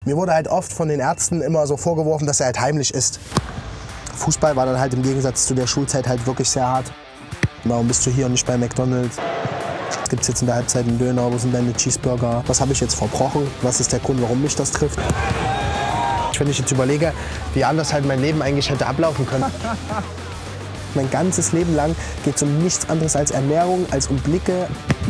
Mir wurde halt oft von den Ärzten immer so vorgeworfen, dass er halt heimlich isst. Fußball war dann halt im Gegensatz zu der Schulzeit halt wirklich sehr hart. Warum bist du hier und nicht bei McDonald's? Gibt es jetzt in der Halbzeit einen Döner, wo sind deine Cheeseburger? Was habe ich jetzt verbrochen? Was ist der Grund, warum mich das trifft? Wenn ich jetzt überlege, wie anders halt mein Leben eigentlich hätte ablaufen können. Mein ganzes Leben lang geht es um nichts anderes als Ernährung, als um Blicke.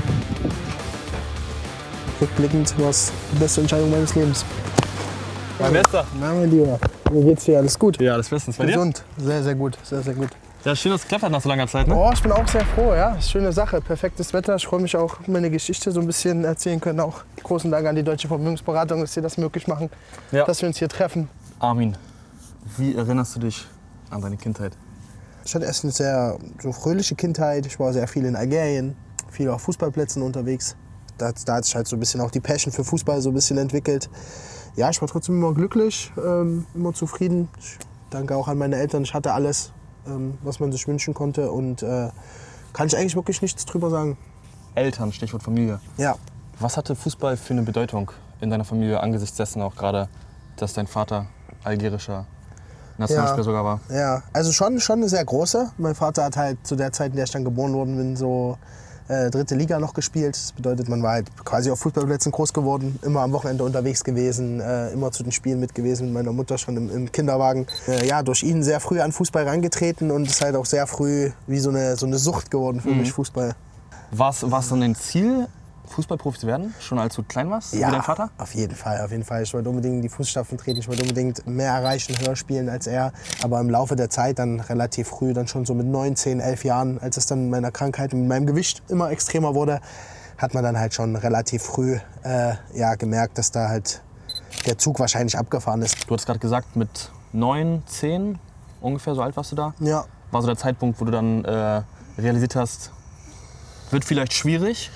Rückblickend war es die beste Entscheidung meines Lebens. Mein Bester. Na, mein Lieber. Wie geht's dir? Alles gut? Ja, alles bestens. Bei dir? Gesund. Sehr, sehr gut. Sehr, sehr gut. Ja, schön, dass es geklappt hat nach so langer Zeit, ne? Oh, ich bin auch sehr froh, ja. Schöne Sache. Perfektes Wetter. Ich freue mich auch, meine Geschichte so ein bisschen erzählen können. Auch großen Dank an die Deutsche Vermögensberatung, dass sie das möglich machen, Ja. dass wir uns hier treffen. Armin, wie erinnerst du dich an deine Kindheit? Ich hatte erst eine sehr so fröhliche Kindheit. Ich war sehr viel in Algerien, viel auf Fußballplätzen unterwegs. Da hat sich halt so ein bisschen auch die Passion für Fußball so ein bisschen entwickelt. Ja, ich war trotzdem immer glücklich, immer zufrieden. Ich danke auch an meine Eltern. Ich hatte alles, was man sich wünschen konnte. Und kann ich eigentlich wirklich nichts drüber sagen. Eltern, Stichwort Familie. Ja. Was hatte Fußball für eine Bedeutung in deiner Familie, angesichts dessen auch gerade, dass dein Vater algerischer Nationalspieler sogar war? Ja, also schon eine sehr große. Mein Vater hat halt zu der Zeit, in der ich dann geboren worden bin, so dritte Liga noch gespielt. Das bedeutet, man war halt quasi auf Fußballplätzen groß geworden, immer am Wochenende unterwegs gewesen, immer zu den Spielen mit gewesen mit meiner Mutter schon im Kinderwagen. Ja, durch ihn sehr früh an Fußball reingetreten und ist halt auch sehr früh wie so eine Sucht geworden für mich, Fußball. War es dann ein Ziel, Fußballprofi zu werden, schon als du klein warst, wie dein Vater? Auf jeden Fall, auf jeden Fall. Ich wollte unbedingt in die Fußstapfen treten, ich wollte unbedingt mehr erreichen, höher spielen als er. Aber im Laufe der Zeit, dann relativ früh, dann schon so mit 9, 10, 11 Jahren, als es dann mit meiner Krankheit und mit meinem Gewicht immer extremer wurde, hat man dann halt schon relativ früh gemerkt, dass da halt der Zug wahrscheinlich abgefahren ist. Du hast gerade gesagt, mit 9, 10 ungefähr, so alt warst du da? Ja. War so der Zeitpunkt, wo du dann realisiert hast, wird vielleicht schwierig?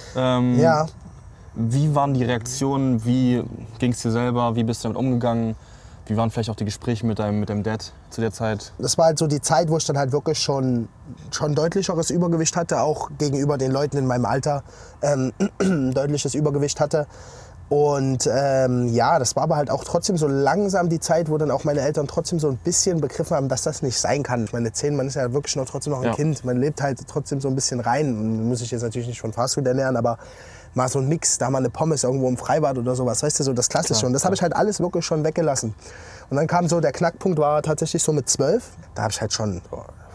Ja. Wie waren die Reaktionen? Wie ging es dir selber? Wie bist du damit umgegangen? Wie waren vielleicht auch die Gespräche mit deinem Dad zu der Zeit? Das war halt so die Zeit, wo ich dann halt wirklich schon deutlicheres Übergewicht hatte, auch gegenüber den Leuten in meinem Alter deutliches Übergewicht hatte. Und das war aber halt auch trotzdem so langsam die Zeit, wo dann auch meine Eltern trotzdem so ein bisschen begriffen haben, dass das nicht sein kann. Ich meine, 10, man ist ja wirklich trotzdem noch ein Kind. Man lebt halt trotzdem so ein bisschen rein. Man muss sich jetzt natürlich nicht von Fastfood ernähren, aber mal so ein Mix, da mal eine Pommes irgendwo im Freibad oder sowas, weißt du, so das Klassische. Und das habe ich halt alles wirklich schon weggelassen. Und dann kam so, der Knackpunkt war tatsächlich so mit 12. Da habe ich halt schon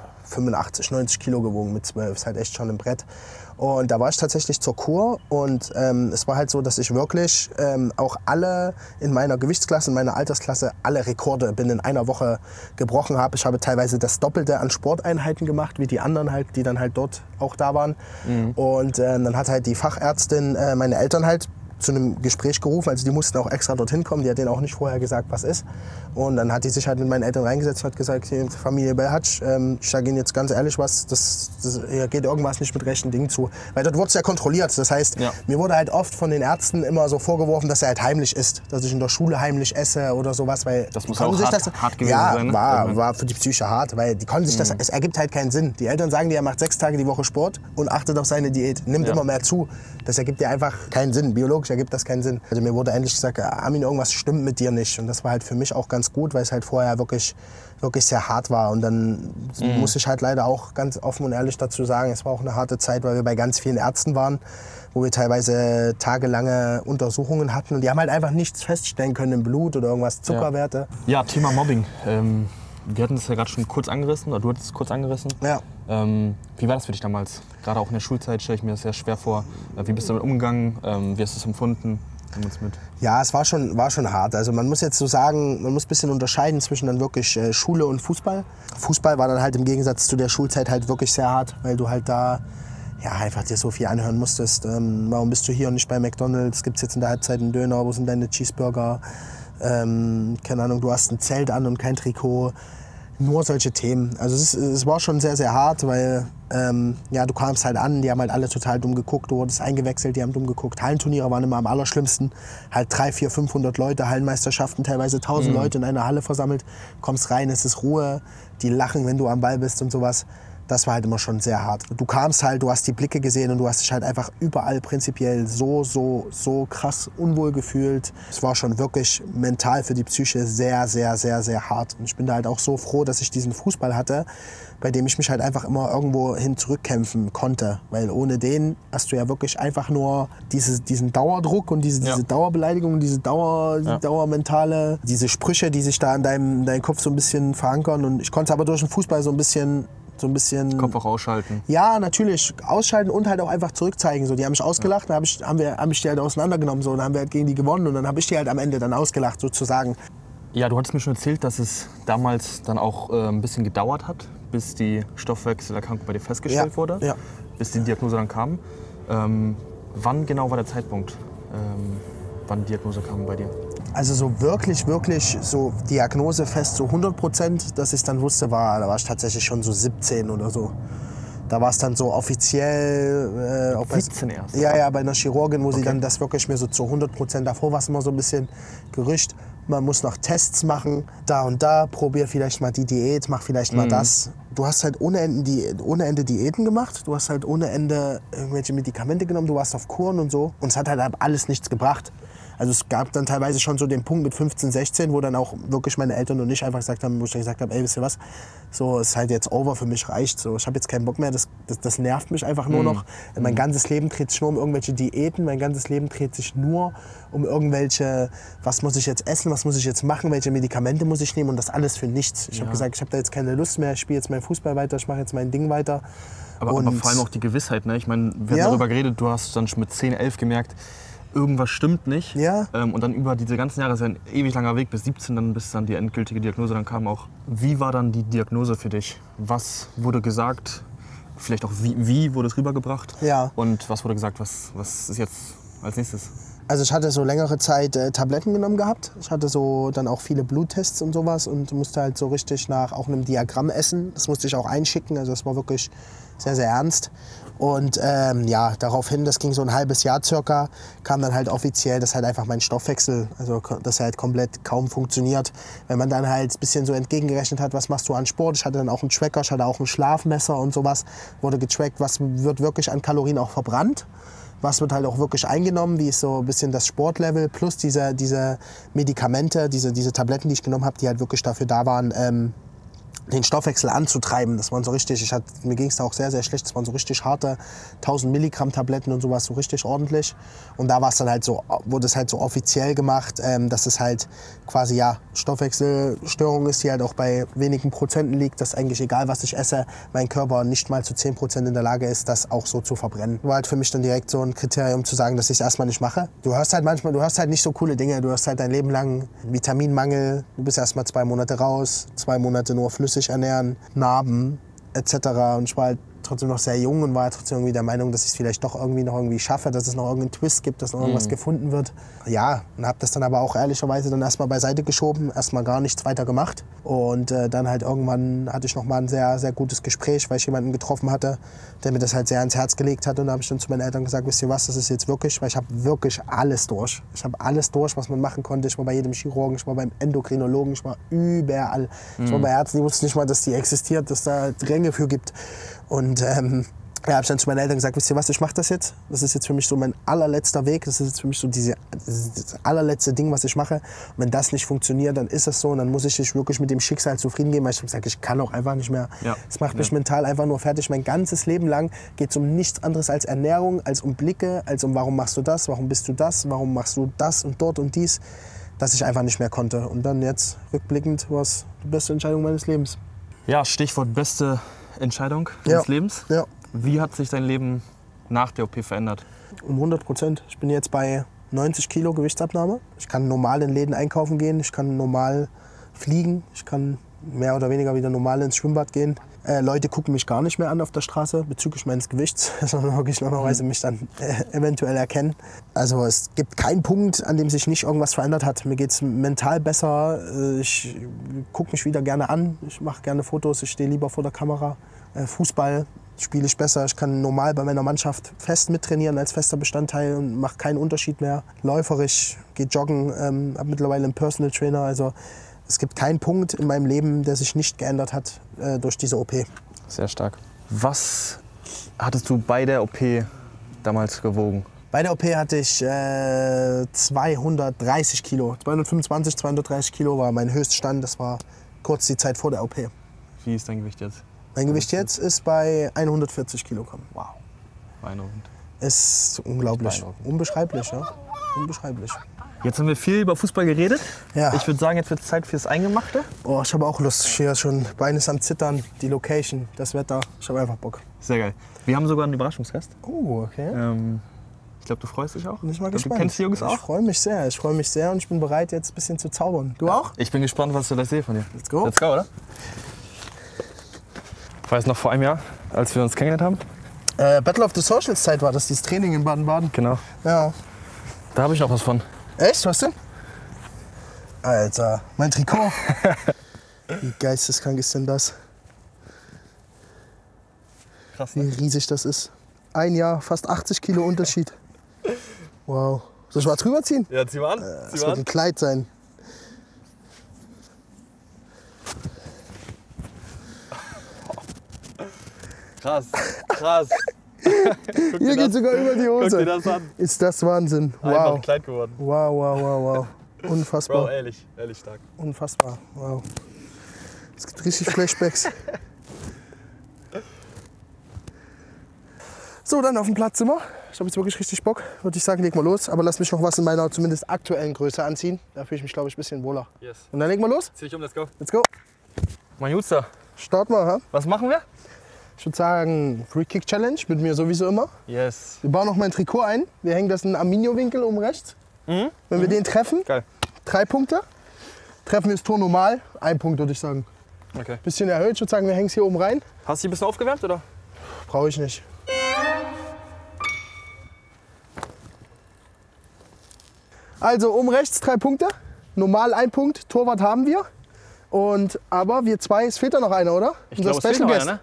85, 90 Kilo gewogen mit 12. Ist halt echt schon ein Brett. Und da war ich tatsächlich zur Kur und es war halt so, dass ich wirklich auch alle in meiner Gewichtsklasse, in meiner Altersklasse, alle Rekorde binnen einer Woche gebrochen habe. Ich habe teilweise das Doppelte an Sporteinheiten gemacht, wie die anderen halt, die dann halt dort auch da waren. Und dann hat halt die Fachärztin meine Eltern halt zu einem Gespräch gerufen, also die mussten auch extra dorthin kommen, die hat denen auch nicht vorher gesagt, was ist. Und dann hat die sich halt mit meinen Eltern reingesetzt und hat gesagt, hier, Familie Belhatsch, ich sage Ihnen jetzt ganz ehrlich was, hier geht irgendwas nicht mit rechten Dingen zu. Weil dort wurde es ja kontrolliert, das heißt, mir wurde halt oft von den Ärzten immer so vorgeworfen, dass er halt heimlich isst, dass ich in der Schule heimlich esse oder sowas, weil das muss auch hart gewesen sein, ne? war für die Psyche hart, weil die konnten sich das, es ergibt halt keinen Sinn. Die Eltern sagen dir, er macht 6 Tage die Woche Sport und achtet auf seine Diät, nimmt immer mehr zu. Das ergibt dir einfach keinen Sinn, biologisch ergibt das keinen Sinn. Also mir wurde endlich gesagt, Armin, irgendwas stimmt mit dir nicht. Und das war halt für mich auch ganz gut, weil es halt vorher wirklich sehr hart war. Und dann muss ich halt leider auch ganz offen und ehrlich dazu sagen, es war auch eine harte Zeit, weil wir bei ganz vielen Ärzten waren, wo wir teilweise tagelange Untersuchungen hatten. Und die haben halt einfach nichts feststellen können im Blut oder irgendwas, Zuckerwerte. Ja, Thema Mobbing. Wir hatten das ja gerade schon kurz angerissen, oder du hattest es kurz angerissen. Ja. Wie war das für dich damals? Gerade auch in der Schulzeit stelle ich mir das sehr schwer vor. Wie bist du damit umgegangen? Wie hast du es empfunden? Nimm uns mit. Ja, es war schon hart. Also man muss jetzt so sagen, man muss ein bisschen unterscheiden zwischen dann wirklich Schule und Fußball. Fußball war dann halt im Gegensatz zu der Schulzeit halt wirklich sehr hart, weil du halt da einfach dir so viel anhören musstest. Warum bist du hier und nicht bei McDonald's? Gibt's jetzt in der Halbzeit einen Döner? Wo sind deine Cheeseburger? Keine Ahnung, du hast ein Zelt an und kein Trikot. Nur solche Themen. Also es war schon sehr, sehr hart, weil du kamst halt an, die haben halt alle total dumm geguckt, du wurdest eingewechselt, die haben dumm geguckt. Hallenturniere waren immer am allerschlimmsten. Halt 300, 400, 500 Leute, Hallenmeisterschaften, teilweise 1000 Leute in einer Halle versammelt. Kommst rein, es ist Ruhe, die lachen, wenn du am Ball bist und sowas. Das war halt immer schon sehr hart. Du kamst halt, du hast die Blicke gesehen und du hast dich halt einfach überall prinzipiell so krass unwohl gefühlt. Es war schon wirklich mental für die Psyche sehr hart. Und ich bin da halt auch so froh, dass ich diesen Fußball hatte, bei dem ich mich halt einfach immer irgendwo hin zurückkämpfen konnte. Weil ohne den hast du ja wirklich einfach nur diesen Dauerdruck und diese Dauerbeleidigung, diese Dauermentale, diese Sprüche, die sich da in deinem Kopf so ein bisschen verankern. Und ich konnte aber durch den Fußball so ein bisschen Kopf auch ausschalten. Ja, natürlich. Ausschalten und halt auch einfach zurückzeigen. So, die haben mich ausgelacht, dann hab ich die halt auseinandergenommen. So, dann haben wir halt gegen die gewonnen und dann habe ich die halt am Ende dann ausgelacht, sozusagen. Ja, du hattest mir schon erzählt, dass es damals dann auch ein bisschen gedauert hat, bis die Stoffwechselerkrankung bei dir festgestellt wurde, bis die Diagnose dann kam. Wann genau war der Zeitpunkt, wann die Diagnose kam bei dir? Also so wirklich so diagnosefest, so 100%, dass ich dann wusste, da war ich tatsächlich schon so 17 oder so. Da war es dann so offiziell. 17 erst? Ja, bei einer Chirurgin, wo sie dann das wirklich mir so zu 100%, davor war es immer so ein bisschen Gerücht. Man muss noch Tests machen, da und da, probier vielleicht mal die Diät, mach vielleicht mal das. Du hast halt ohne Ende Diäten gemacht, du hast halt ohne Ende irgendwelche Medikamente genommen, du warst auf Kuren und so. Und es hat halt alles nichts gebracht. Also es gab dann teilweise schon so den Punkt mit 15, 16, wo dann auch wirklich meine Eltern und ich einfach gesagt haben, wo ich dann gesagt habe, ey, wisst ihr was, so ist halt jetzt over, für mich reicht. So, ich habe jetzt keinen Bock mehr, das nervt mich einfach nur noch. Mein ganzes Leben dreht sich nur um irgendwelche Diäten, mein ganzes Leben dreht sich nur um irgendwelche, was muss ich jetzt essen, was muss ich jetzt machen, welche Medikamente muss ich nehmen und das alles für nichts. Ich habe gesagt, ich habe da jetzt keine Lust mehr, ich spiele jetzt meinen Fußball weiter, ich mache jetzt mein Ding weiter. Aber vor allem auch die Gewissheit, ne? Ich meine, wir haben darüber geredet, du hast dann schon mit 10, 11 gemerkt, irgendwas stimmt nicht. Ja. Und dann über diese ganzen Jahre, das ist ja ein ewig langer Weg, bis 17, bis dann die endgültige Diagnose dann kam auch. Wie war dann die Diagnose für dich? Was wurde gesagt? Vielleicht auch wie wurde es rübergebracht? Ja. Und was wurde gesagt, was ist jetzt als nächstes? Also ich hatte so längere Zeit Tabletten genommen gehabt. Ich hatte so dann auch viele Bluttests und sowas und musste halt so richtig nach auch einem Diagramm essen. Das musste ich auch einschicken, also das war wirklich sehr ernst. Und daraufhin, das ging so ein halbes Jahr circa, kam dann halt offiziell, dass halt einfach mein Stoffwechsel, also dass er halt komplett kaum funktioniert. Wenn man dann halt ein bisschen so entgegengerechnet hat, was machst du an Sport, ich hatte dann auch einen Tracker, ich hatte auch ein Schlafmesser und sowas, wurde getrackt, was wird wirklich an Kalorien auch verbrannt. Was wird halt auch wirklich eingenommen, wie ist so ein bisschen das Sportlevel, plus diese Medikamente, diese Tabletten, die ich genommen habe, die halt wirklich dafür da waren, den Stoffwechsel anzutreiben. Das waren so richtig, mir ging es da auch sehr schlecht, das waren so richtig harte 1000 Milligramm Tabletten und sowas, so richtig ordentlich. Und da war es dann halt so, wurde es halt so offiziell gemacht, dass es halt quasi Stoffwechselstörung ist, die halt auch bei wenigen Prozenten liegt, dass eigentlich egal was ich esse, mein Körper nicht mal zu 10% in der Lage ist, das auch so zu verbrennen. War halt für mich dann direkt so ein Kriterium zu sagen, dass ich es erstmal nicht mache. Du hörst halt nicht so coole Dinge, du hörst halt dein Leben lang Vitaminmangel, du bist erstmal 2 Monate raus, 2 Monate nur flüssig ernähren, Narben etc. Und ich war halt trotzdem noch sehr jung und war trotzdem irgendwie der Meinung, dass ich es vielleicht doch irgendwie schaffe, dass es noch irgendeinen Twist gibt, dass noch irgendwas gefunden wird. Ja, und habe das dann aber auch ehrlicherweise dann erstmal beiseite geschoben, erstmal gar nichts weiter gemacht. Und dann halt irgendwann hatte ich noch mal ein sehr gutes Gespräch, weil ich jemanden getroffen hatte, der mir das halt sehr ans Herz gelegt hat. Und da habe ich dann zu meinen Eltern gesagt, wisst ihr was, das ist jetzt wirklich, weil ich habe wirklich alles durch. Ich habe alles durch, was man machen konnte. Ich war bei jedem Chirurgen, ich war beim Endokrinologen, ich war überall. Ich war bei Ärzten, die wussten nicht mal, dass die existiert, dass da Ränge für gibt. Und habe ich dann zu meinen Eltern gesagt, wisst ihr was, ich mache das jetzt. Das ist jetzt für mich so mein allerletzter Weg. Das ist jetzt für mich so das allerletzte Ding, was ich mache. Und wenn das nicht funktioniert, dann ist es so. Und dann muss ich wirklich mit dem Schicksal zufrieden gehen. Weil ich habe gesagt, ich kann auch einfach nicht mehr. Es macht mich mental einfach nur fertig. Mein ganzes Leben lang geht es um nichts anderes als Ernährung, als um Blicke, als um warum machst du das, warum bist du das, warum machst du das und dort und dies. Dass ich einfach nicht mehr konnte. Und dann jetzt rückblickend war es die beste Entscheidung meines Lebens. Ja, Stichwort beste Entscheidung deines Lebens. Ja. Wie hat sich dein Leben nach der OP verändert? Um 100%. Ich bin jetzt bei 90 Kilo Gewichtsabnahme. Ich kann normal in Läden einkaufen gehen, ich kann normal fliegen, ich kann mehr oder weniger wieder normal ins Schwimmbad gehen. Leute gucken mich gar nicht mehr an auf der Straße bezüglich meines Gewichts, sondern wirklich normalerweise mich dann eventuell erkennen. Also es gibt keinen Punkt, an dem sich nicht irgendwas verändert hat. Mir geht es mental besser, ich gucke mich wieder gerne an, ich mache gerne Fotos, ich stehe lieber vor der Kamera. Fußball spiele ich besser, ich kann normal bei meiner Mannschaft fest mittrainieren als fester Bestandteil und mache keinen Unterschied mehr. Läuferisch, gehe joggen, habe mittlerweile einen Personal Trainer, also es gibt keinen Punkt in meinem Leben, der sich nicht geändert hat durch diese OP. Sehr stark. Was hattest du bei der OP damals gewogen? Bei der OP hatte ich 230 Kilo. 225, 230 Kilo war mein Höchststand. Das war kurz die Zeit vor der OP. Wie ist dein Gewicht jetzt? Mein Gewicht jetzt ist bei 140 Kilogramm. Wow. Beeindruckend. Ist unglaublich. Unbeschreiblich, ja. Unbeschreiblich. Jetzt haben wir viel über Fußball geredet. Ja. Ich würde sagen, jetzt wird es Zeit fürs Eingemachte. Oh, ich habe auch Lust. Ich stehe schon, Bein ist am Zittern, die Location, das Wetter. Ich habe einfach Bock. Sehr geil. Wir haben sogar einen Überraschungsgast. Oh, okay. Ich glaube, du freust dich auch. Bin ich mal gespannt. Du kennst die Jungs auch? Ich freue mich sehr und ich bin bereit, jetzt ein bisschen zu zaubern. Du auch? Ich bin gespannt, was du gleich sehe von dir. Let's go. Let's go, oder? Ich weiß noch vor einem Jahr, als wir uns kennengelernt haben. Battle of the Socials Zeit war das, dieses Training in Baden-Baden. Genau. Ja. Da habe ich noch was von. Echt? Was denn? Alter, mein Trikot. Wie geisteskrank ist denn das? Krass, Wie riesig das ist. Ein Jahr, fast 80 Kilo Unterschied. Wow. Soll ich mal drüber ziehen? Ja, zieh mal an. Das wird ein Kleid sein. Krass, krass. Hier geht sogar über die Hose. Guck dir das an. Ist das Wahnsinn. Einfach Wow. ein Kleid geworden. Wow, wow, wow, wow. Unfassbar. Bro, ehrlich stark. Unfassbar. Wow. Es gibt richtig Flashbacks. So, dann auf dem Platz sind wir. Ich habe jetzt wirklich richtig Bock. Würde ich sagen, leg mal los. Aber lass mich noch was in meiner zumindest aktuellen Größe anziehen. Da fühle ich mich, glaube ich, ein bisschen wohler. Yes. Und dann legen wir los. Zieh dich um, let's go. Let's go. Mein Jutster, Start mal, ha? was machen wir? Ich würde sagen, Free Kick Challenge mit mir sowieso immer. Yes. Wir bauen noch mein Trikot ein. Wir hängen das in einen Arminio-Winkel oben rechts. Wenn wir den treffen, Geil. 3 Punkte. Treffen wir das Tor normal, 1 Punkt, würde ich sagen. Okay. Bisschen erhöht, ich würde sagen, wir hängen es hier oben rein. Hast du dich ein bisschen aufgewärmt, oder? Brauche ich nicht. Also oben rechts 3 Punkte, normal 1 Punkt, Torwart haben wir. Aber wir zwei, es fehlt da noch einer, oder? Ich glaube, es fehlt noch einer, ne?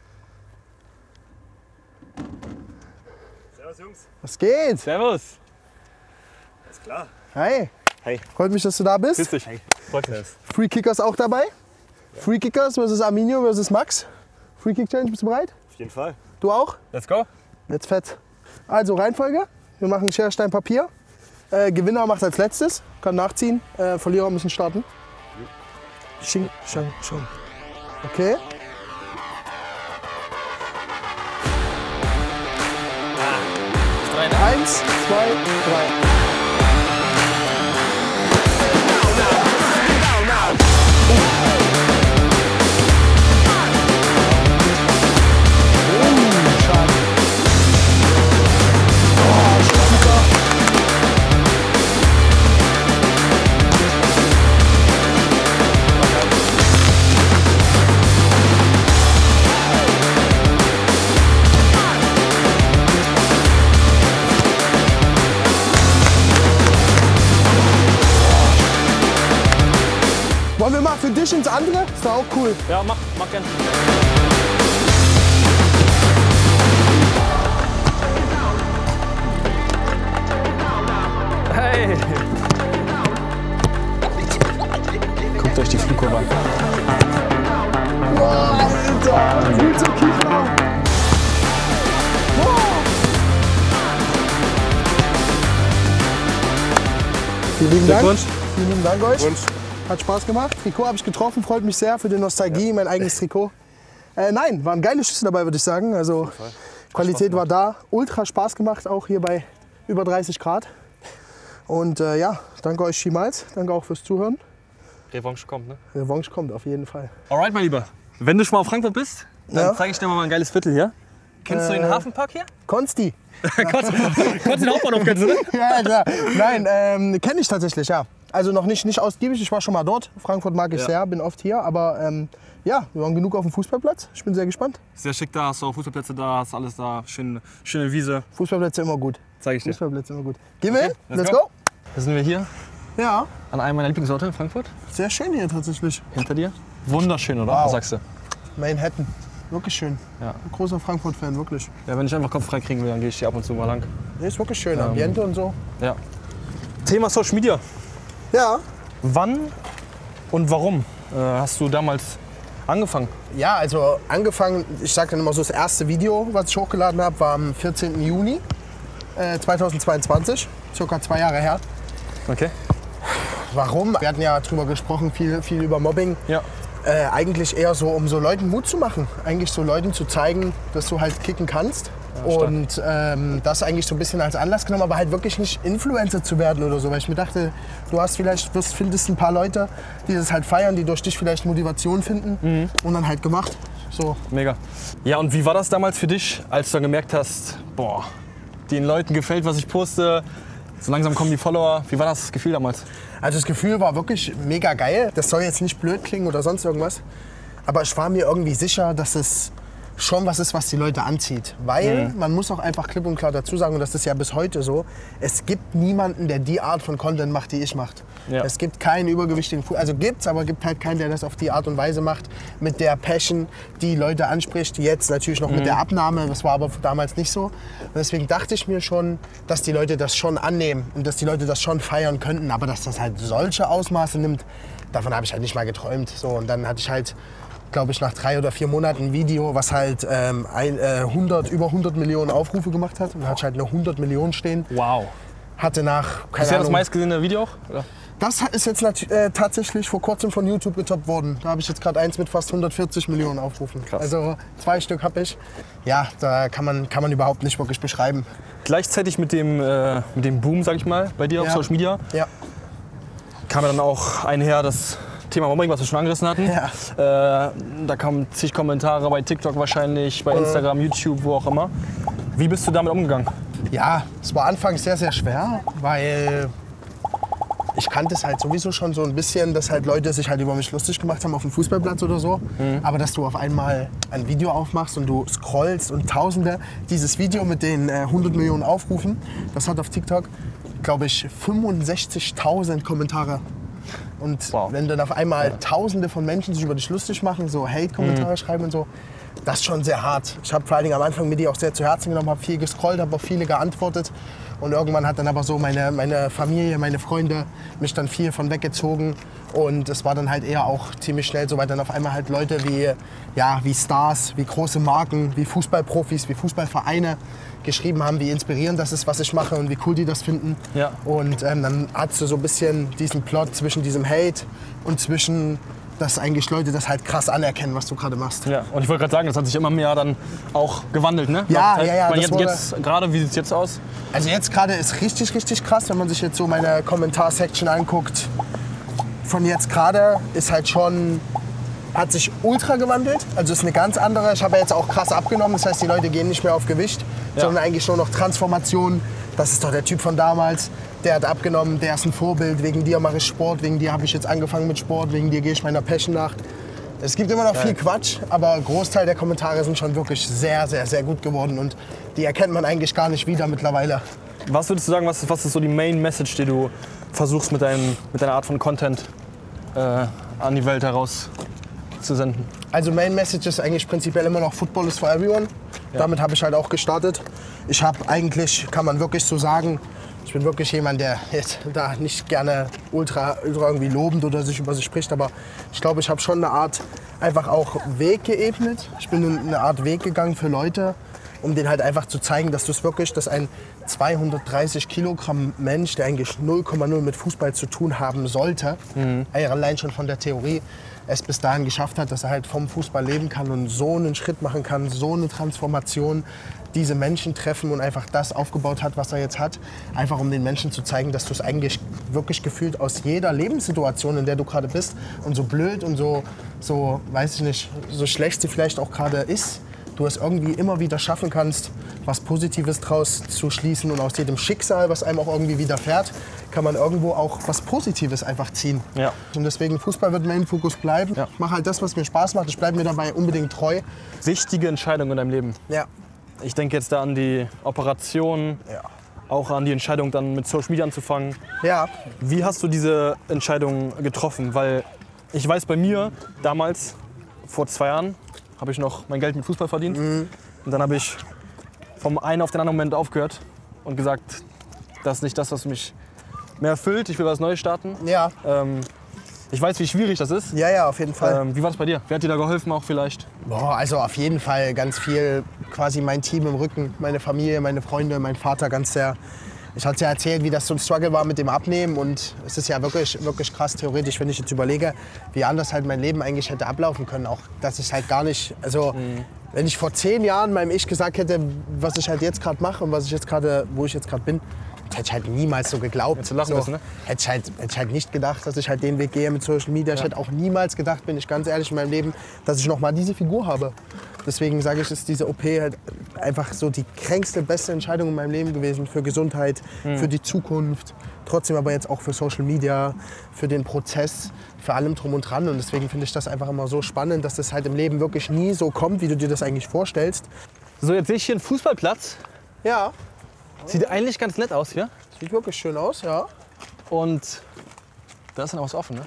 Servus Jungs. Was geht? Servus. Ist klar. Hi. Hey. Freut mich, dass du da bist. Grüß dich. Hey. Freut mich. Free Kickers auch dabei. Ja. Free Kickers versus Arminio versus Max. Free Kick Challenge, bist du bereit? Auf jeden Fall. Du auch? Let's go. Jetzt fett. Also Reihenfolge. Wir machen Schere, Stein, Papier. Gewinner macht als letztes, kann nachziehen. Verlierer müssen starten. Sching, schang, schang. Okay. Ah. 1, 2, 3. Wollen wir mal für dich ins andere? Ist doch auch cool. Ja, mach gerne. Hey! Guckt euch die Flugkurve an. Boah, Alter! Gut zum Kiefer! Vielen lieben Dank. Glückwunsch. Vielen lieben Dank euch. Hat Spaß gemacht. Trikot habe ich getroffen, freut mich sehr für die Nostalgie, mein eigenes Trikot. Nein, waren geile Schüsse dabei, würde ich sagen. Also Qualität war da, ultra Spaß gemacht, auch hier bei über 30 Grad. Und ja, danke euch vielmals, danke auch fürs Zuhören. Revanche kommt, ne? Revanche kommt auf jeden Fall. Alright, mein Lieber. Wenn du schon mal auf Frankfurt bist, dann Ja. zeige ich dir mal ein geiles Viertel hier. Kennst du den Hafenpark hier? Konsti. Konntest du den Hauptbahnhof kennst, oder? Ja, klar. Nein, kenne ich tatsächlich, ja. Also noch nicht ausgiebig, ich war schon mal dort. Frankfurt mag ich sehr, bin oft hier. Aber ja, wir waren genug auf dem Fußballplatz. Ich bin sehr gespannt. Sehr schick da, hast du auch Fußballplätze da, hast alles da, schöne Wiese. Fußballplätze immer gut. Zeige ich dir. Fußballplätze immer gut. Gehen wir hin? let's Let's go. go. Da sind wir hier, Ja, an einem meiner Lieblingsorte in Frankfurt. sehr schön hier tatsächlich. Hinter dir. Wunderschön, oder? Wow. Was sagst du? Manhattan. Wirklich schön. Ja. Ein großer Frankfurt-Fan, wirklich. Ja, wenn ich einfach Kopf frei kriegen will, dann gehe ich hier ab und zu mal lang. Nee, ist wirklich schön. Ambiente und so. Ja. Thema Social Media. Ja. Wann und warum hast du damals angefangen? Ja, also angefangen, ich sage dann immer so, das erste Video, was ich hochgeladen habe, war am 14. Juni 2022, circa 2 Jahre her. Okay. Warum? Wir hatten ja drüber gesprochen, viel über Mobbing. Ja. Eigentlich eher so, um so Leuten Mut zu machen. Eigentlich so Leuten zu zeigen, dass du halt kicken kannst. Ja, und das eigentlich so ein bisschen als Anlass genommen, aber halt wirklich nicht Influencer zu werden oder so. Weil ich mir dachte, findest ein paar Leute, die das halt feiern, die durch dich vielleicht Motivation finden und dann halt gemacht. So. Mega. Ja, und wie war das damals für dich, als du dann gemerkt hast, boah, den Leuten gefällt, was ich poste, so langsam kommen die Follower. Wie war das Gefühl damals? Also das Gefühl war wirklich mega geil. Das soll jetzt nicht blöd klingen oder sonst irgendwas. Aber ich war mir irgendwie sicher, dass es schon was ist, was die Leute anzieht. Weil man muss auch einfach klipp und klar dazu sagen, und das ist ja bis heute so, es gibt niemanden, der die Art von Content macht, die ich mache. Ja. Es gibt keinen übergewichtigen also gibt's, aber gibt halt keinen, der das auf die Art und Weise macht, mit der Passion, die Leute anspricht. Jetzt natürlich noch mit der Abnahme, das war aber damals nicht so. Und deswegen dachte ich mir schon, dass die Leute das schon annehmen und dass die Leute das schon feiern könnten. Aber dass das halt solche Ausmaße nimmt, davon habe ich halt nicht mal geträumt. So, und dann hatte ich halt, glaube ich, nach 3 oder 4 Monaten ein Video, was halt über 100 Millionen Aufrufe gemacht hat. Und da hatte ich halt eine 100 Millionen stehen. Wow. Hatte nach, keine ist ja Ahnung, das meistgesehene Video auch? Oder? Das ist jetzt tatsächlich vor kurzem von YouTube getoppt worden. Da habe ich jetzt gerade eins mit fast 140 Millionen Aufrufen. Krass. Also 2 Stück habe ich. Ja, da kann man überhaupt nicht wirklich beschreiben. Gleichzeitig mit dem Boom, sag ich mal, bei dir auf Social Media, kam ja dann auch einher das Thema Mobbing, was wir schon angerissen hatten. Ja. Da kamen zig Kommentare bei TikTok wahrscheinlich, bei Instagram, YouTube, wo auch immer. Wie bist du damit umgegangen? Ja, es war anfangs sehr, sehr schwer, weil ich kannte es halt sowieso schon so ein bisschen, dass halt Leute sich halt über mich lustig gemacht haben auf dem Fußballplatz oder so. Aber dass du auf einmal ein Video aufmachst und du scrollst und Tausende, dieses Video mit den 100 Millionen Aufrufen, das hat auf TikTok, glaube ich, 65.000 Kommentare. Und wenn dann auf einmal Tausende von Menschen sich über dich lustig machen, so Hate-Kommentare schreiben und so, das ist schon sehr hart. Ich habe vor allen Dingen am Anfang mir die auch sehr zu Herzen genommen, habe viel gescrollt, habe auf viele geantwortet. Und irgendwann hat dann aber so meine Familie, meine Freunde mich dann viel von weggezogen. Und es war dann halt eher auch ziemlich schnell so, weil dann auf einmal halt Leute wie Stars, wie große Marken, wie Fußballprofis, wie Fußballvereine geschrieben haben, wie inspirierend das ist, was ich mache und wie cool die das finden. Ja. Und dann hast du so ein bisschen diesen Plot zwischen diesem Hate und zwischen, dass eigentlich Leute das halt krass anerkennen, was du gerade machst. Ja, und ich wollte gerade sagen, das hat sich immer mehr dann auch gewandelt, ne? Ja. Jetzt gerade, wie sieht es jetzt aus? Also jetzt gerade ist richtig, richtig krass, wenn man sich jetzt so meine Kommentarsection anguckt. Von jetzt gerade ist halt schon, hat sich ultra gewandelt. Also ist eine ganz andere. Ich habe ja jetzt auch krass abgenommen. Das heißt, die Leute gehen nicht mehr auf Gewicht, sondern eigentlich nur noch Transformation. Das ist doch der Typ von damals. Der hat abgenommen, der ist ein Vorbild. Wegen dir mache ich Sport, wegen dir habe ich jetzt angefangen mit Sport, wegen dir gehe ich meiner Passion nach. Es gibt immer noch viel Quatsch, aber ein Großteil der Kommentare sind schon wirklich sehr, sehr, sehr gut geworden. Und die erkennt man eigentlich gar nicht wieder mittlerweile. Was würdest du sagen, was ist so die Main Message, die du versuchst mit deiner Art von Content an die Welt herauszusenden? Also Main Message ist eigentlich prinzipiell immer noch Football is for everyone. Ja. Damit habe ich halt auch gestartet. Ich habe eigentlich, kann man wirklich so sagen, ich bin wirklich jemand, der jetzt da nicht gerne ultra irgendwie lobend oder sich über sich spricht, aber ich glaube, ich habe schon eine Art einfach auch Weg geebnet. Ich bin eine Art Weg gegangen für Leute, um denen halt einfach zu zeigen, dass dass ein 230 Kilogramm Mensch, der eigentlich 0,0 mit Fußball zu tun haben sollte, allein schon von der Theorie, es bis dahin geschafft hat, dass er halt vom Fußball leben kann und so einen Schritt machen kann, so eine Transformation, diese Menschen treffen und einfach das aufgebaut hat, was er jetzt hat. Einfach um den Menschen zu zeigen, dass du es eigentlich wirklich gefühlt aus jeder Lebenssituation, in der du gerade bist und so blöd und so, weiß ich nicht, so schlecht sie vielleicht auch gerade ist, du es irgendwie immer wieder schaffen kannst, was Positives draus zu schließen und aus jedem Schicksal, was einem auch irgendwie widerfährt, kann man irgendwo auch was Positives einfach ziehen. Ja. Und deswegen Fußball wird mein Fokus bleiben. Ja. Ich mache halt das, was mir Spaß macht. Ich bleibe mir dabei unbedingt treu. Wichtige Entscheidung in deinem Leben. Ja. Ich denke jetzt da an die Operation, auch an die Entscheidung dann mit Social Media anzufangen. Ja. Wie hast du diese Entscheidung getroffen? Weil ich weiß, bei mir damals, vor 2 Jahren, habe ich noch mein Geld mit Fußball verdient. Und dann habe ich vom einen auf den anderen Moment aufgehört und gesagt, das ist nicht das, was mich mehr erfüllt. Ich will was Neues starten. Ja. Ich weiß, wie schwierig das ist. Ja, auf jeden Fall. Wie war es bei dir? Wer hat dir da geholfen auch vielleicht? Boah, also auf jeden Fall ganz viel, quasi mein Team im Rücken, meine Familie, meine Freunde, mein Vater ganz sehr. Ich hatte ja erzählt, wie das so ein Struggle war mit dem Abnehmen und es ist ja wirklich, wirklich krass theoretisch, wenn ich jetzt überlege, wie anders halt mein Leben eigentlich hätte ablaufen können. Auch, dass ich halt gar nicht, also wenn ich vor 10 Jahren meinem Ich gesagt hätte, was ich halt jetzt gerade mache und was ich jetzt gerade, wo ich jetzt gerade bin, hätte ich halt niemals so geglaubt. Hättest du lachen müssen, ne? Hätte ich halt nicht gedacht, dass ich halt den Weg gehe mit Social Media. Ich hätte auch niemals gedacht, bin ich ganz ehrlich in meinem Leben, dass ich noch mal diese Figur habe. Deswegen sage ich, ist diese OP halt einfach so die kränkste, beste Entscheidung in meinem Leben gewesen. Für Gesundheit, für die Zukunft. Trotzdem aber jetzt auch für Social Media, für den Prozess, für allem drum und dran. Und deswegen finde ich das einfach immer so spannend, dass das halt im Leben wirklich nie so kommt, wie du dir das eigentlich vorstellst. So, jetzt sehe ich hier einen Fußballplatz. Ja. Sieht eigentlich ganz nett aus hier. Sieht wirklich schön aus, ja. Und da ist dann auch was offen, ne?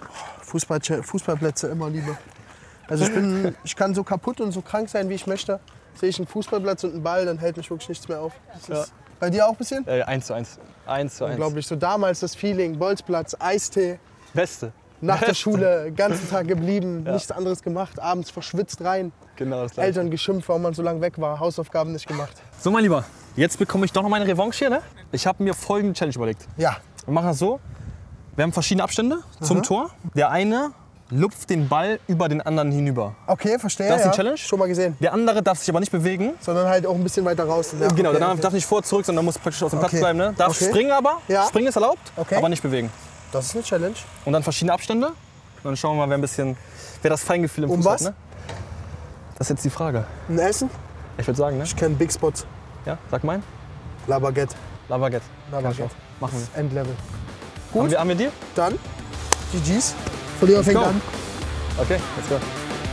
Fußballplätze immer lieber. Also ich kann so kaputt und so krank sein, wie ich möchte. Sehe ich einen Fußballplatz und einen Ball, dann hält mich wirklich nichts mehr auf. Das ist bei dir auch ein bisschen? 1:1. 1:1. Unglaublich. So damals das Feeling, Bolzplatz, Eistee. Beste. Nach der Schule, den ganzen Tag geblieben, nichts anderes gemacht, abends verschwitzt rein. Genau das Gleiche. Eltern geschimpft, warum man so lange weg war, Hausaufgaben nicht gemacht. So, mein Lieber, jetzt bekomme ich doch noch meine Revanche hier, ne? Ich habe mir folgende Challenge überlegt. Ja. Wir machen das so, wir haben verschiedene Abstände zum Tor. Der eine lupft den Ball über den anderen hinüber. Okay, verstehe. Das ist die Challenge. Schon mal gesehen. Der andere darf sich aber nicht bewegen. Sondern halt auch ein bisschen weiter raus. Ja, Genau, okay, der darf nicht vor, zurück, sondern muss praktisch aus dem Platz Okay. bleiben. Ne? Darf Okay. springen aber, springen ist erlaubt, Okay. aber nicht bewegen. Das ist eine Challenge. Und dann verschiedene Abstände. Und dann schauen wir mal, wer das Feingefühl im Fuß was? hat. Ne? Das ist jetzt die Frage. Ein Essen? Ich würde sagen, ne? Ich kenne Big Spots. Ja, sag mein. La Baguette. La Baguette. Baguette. Machen wir. Endlevel. Gut. Haben wir Deal? Dann GG's. Verlierer fängt go. an. Okay, let's go.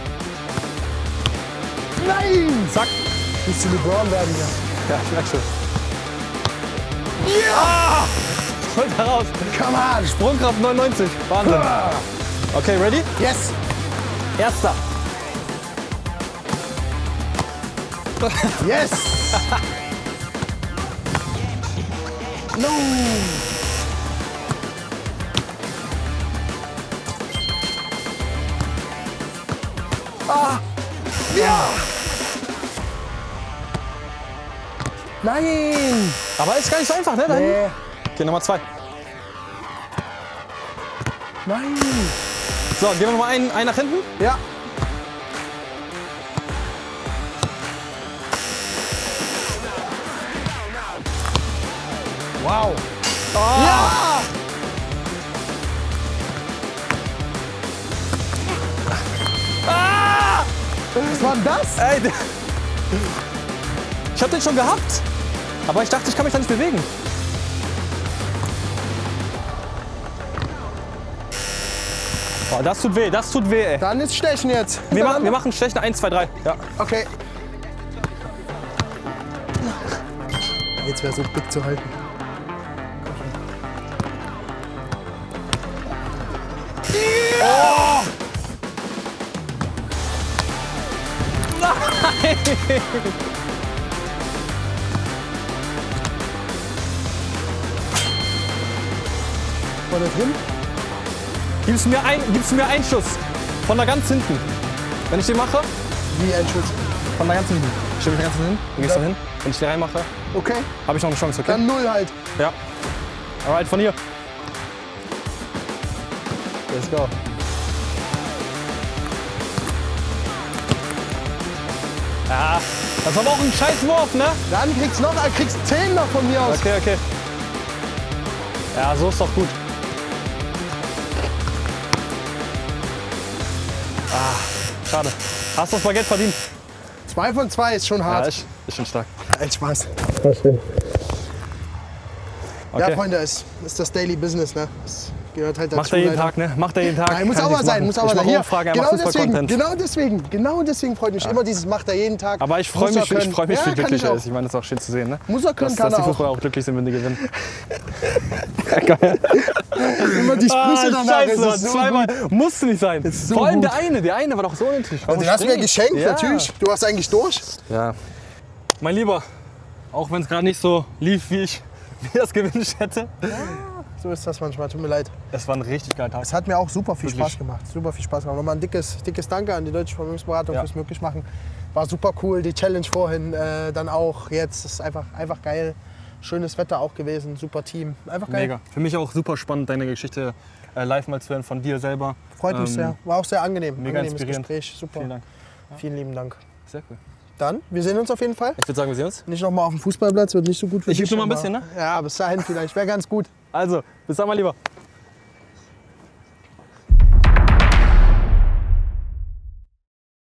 Nein! Zack. Willst du LeBron werden hier? Ja, ich merk schon. Ja! Holt da raus. Come on! Sprungkraft 99. Wahnsinn. Okay, ready? Yes! Erster. Yes! No! Ah! Ja! Nein! Aber ist gar nicht so einfach, ne? Nee. Okay, Nummer 2. Nein! So, gehen wir noch mal einen nach hinten. Ja. Wow. Ja! Was war denn das? Ey, ich hab den schon gehabt. Aber ich dachte, ich kann mich da nicht bewegen. Oh, das tut weh, ey. Dann ist Stechen jetzt. Wir machen Stechen 1, 2, 3. Ja. Okay. Jetzt wäre so big zu halten. War der drin? Gibst du mir einen Schuss. Von da ganz hinten. Wenn ich den mache, Wie ein Schuss. von da ganz hinten. Ich stelle mich da ganz hinten. Du gehst da hin. Wenn ich den reinmache, Okay. habe ich noch eine Chance, okay? Dann 0 halt. Ja. Alright, von hier. Let's go. Ja, das war aber auch ein scheiß Wurf, ne? Dann kriegst 10 noch von mir aus. Okay, okay. Ja, so ist doch gut. Ah, schade. Hast du das Baguette verdient? 2 von 2 ist schon Ja, hart. ist schon stark. Ein Spaß. Okay. Ja, Freunde, ist das Daily Business, ne? Das gehört halt dazu. Macht er jeden leider. Tag, ne? Macht er jeden Tag. Nein, muss Kann auch mal nichts sein, machen. muss auch mal Ich sein. mache Hier, Umfrage, er macht Fußball-Content. genau deswegen freut mich immer dieses macht er jeden Tag. Aber ich freue Muss er mich, können. wie Ja, kann glücklich ich er auch. ist. Ich meine, das ist auch schön zu sehen, ne? Muss er können, Dass die kann er auch. Fußballer auch glücklich sind, wenn die gewinnen. Immer die Sprüche danach. Scheiße, es Mann, ist so zweimal. gut. Musste nicht sein. so Vor allem gut. der eine war doch so unnötig. Warum Den hast du mir springe ich? geschenkt, Ja. natürlich. Du hast eigentlich durch. Ja. Mein Lieber, auch wenn es gerade nicht so lief, wie ich mir das gewünscht hätte. So ist das manchmal, tut mir leid. Es war ein richtig geiler Tag. Es hat mir auch super viel Wirklich. Spaß gemacht. Super viel Spaß gemacht. Nochmal ein dickes Danke an die Deutsche Vermögensberatung fürs Möglichmachen. War super cool. Die Challenge vorhin dann auch jetzt. Das ist einfach geil. Schönes Wetter auch gewesen. Super Team. Einfach geil. Mega. Für mich auch super spannend, deine Geschichte live mal zu hören von dir selber. Freut mich sehr. War auch sehr angenehm. Mega Angenehmes inspirierend. Gespräch. Super. Vielen Dank. Vielen lieben Dank. Sehr cool. Dann, wir sehen uns auf jeden Fall. Ich würde sagen, wir sehen uns. Nicht nochmal auf dem Fußballplatz, wird nicht so gut für Ich dich. übe noch mal ein aber- bisschen, ne? Ja, bis dahin vielleicht. Wäre ganz gut. Also, bis dann mal lieber.